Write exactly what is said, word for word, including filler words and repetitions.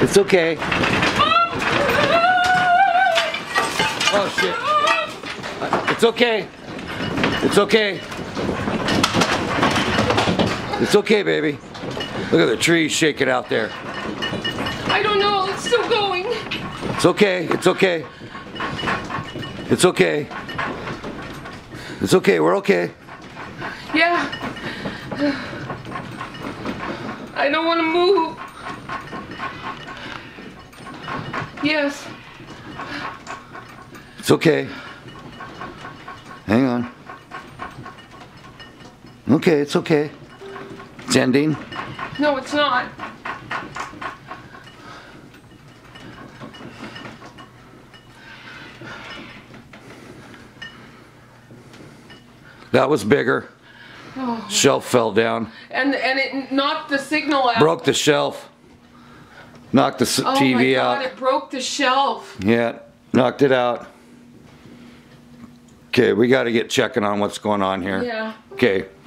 It's okay. Oh shit. It's okay. It's okay. It's okay, baby. Look at the trees shaking out there. I don't know. It's still going. It's okay. It's okay. It's okay. It's okay. We're okay. Yeah. I don't want to move. Yes. It's okay. Hang on. Okay, it's okay. It's ending. No, it's not. That was bigger. Oh. Shelf fell down. And and it knocked the signal out. Broke the shelf. Knocked the oh T V my God, out. it broke the shelf. Yeah, knocked it out. Okay, we got to get checking on what's going on here. Yeah. Okay.